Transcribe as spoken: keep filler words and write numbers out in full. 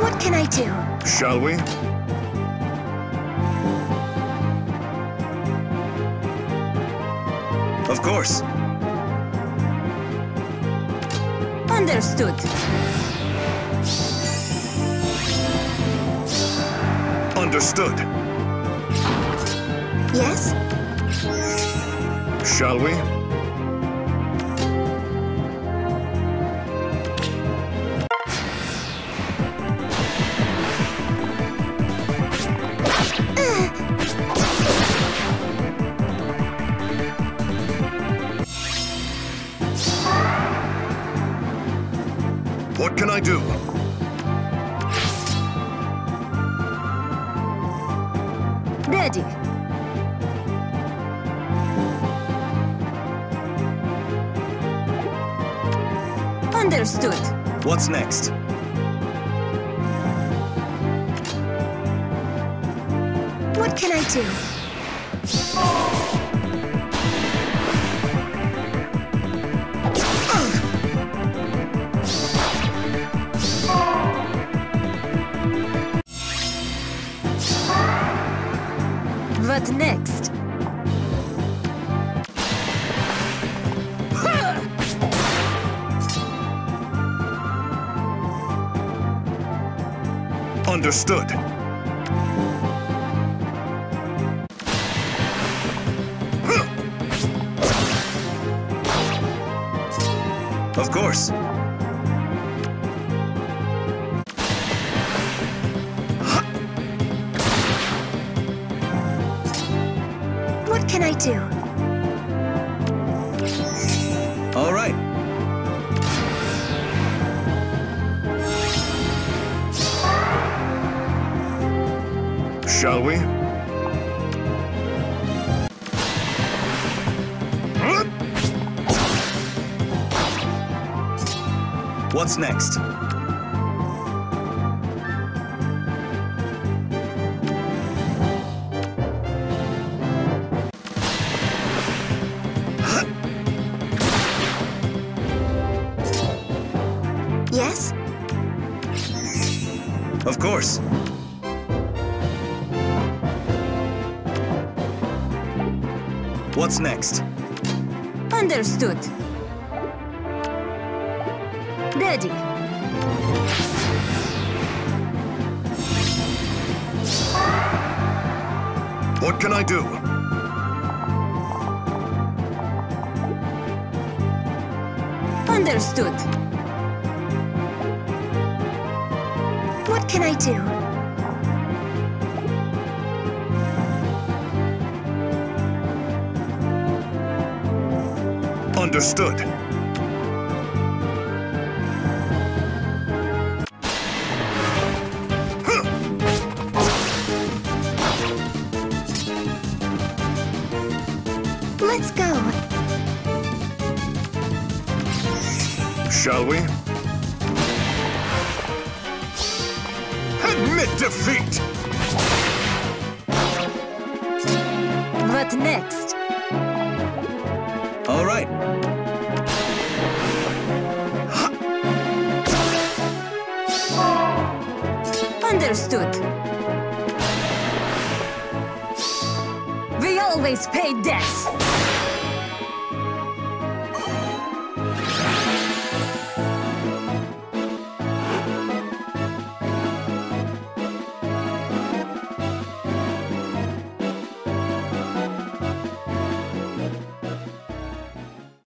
What can I do? Shall we? Of course. Understood. Understood. Yes? Shall we? What can I do? Ready. Understood. What's next? What can I do? What next? Understood. Of course. What can I do? All right. Shall we? What's next? Yes? Of course. What's next? Understood. Ready. What can I do? Understood. What can I do? Understood. Let's go. Shall we? Admit defeat! What next? All right. Understood. We always pay debts.